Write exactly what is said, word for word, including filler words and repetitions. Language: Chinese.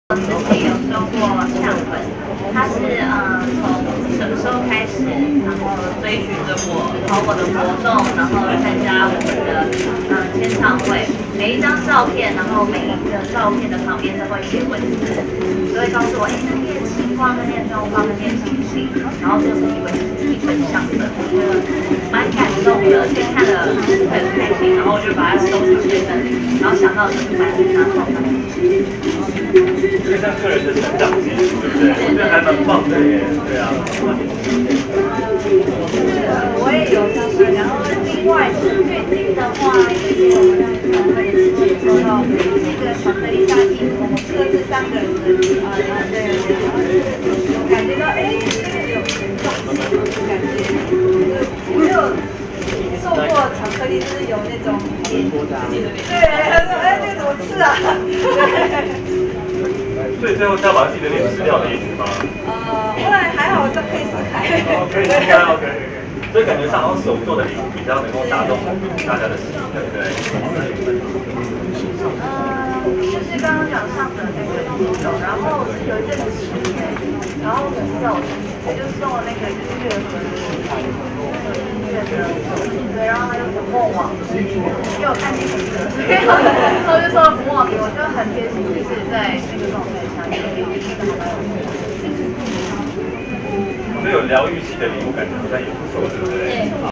之前有收过相本，他是呃从什么时候开始，然后追寻着我，跑我的活动，然后参加我们的呃签唱会。每一张照片，然后每一个照片的旁边都会写文字，就会告诉我，哎，那念情况，那念状况，那念心情，然后做成一本一本相本，我觉得蛮感动的，所以看了很开心，然后我就把它收藏起来，然后想到就是买给他送他。 因为像个人的成长记录，对不对？我觉得还蛮棒的耶，对啊。 就是呃，我也有相关，然后另外是最近的话，因为我们在团队的时候也收到那个巧克力沙提，我们各自三个人的啊，然后对，有感觉到哎，这个有感觉，就是没有受过巧克力，就是有那种对，他说哎，这个怎么吃啊？对。 所以最后是要把自己的脸吃掉的意思吗？ 呃，后来还好，这可以撕开。 可以撕开 ，OK OK。所以感觉上好像手做的礼物比较能够打动大家的心，对不对？ 呃，就是刚刚讲上的那个音手，然后是有一阵子失眠，然后很瘦，我就送了那个音乐盒的音乐的手机，对，然后还有什么梦网，因为我看电影的，所以然后就说不忘你，我就很贴心，就是在那个状态下，就给我觉得还蛮有趣的。 所以有疗愈系的礼物，感觉好像也不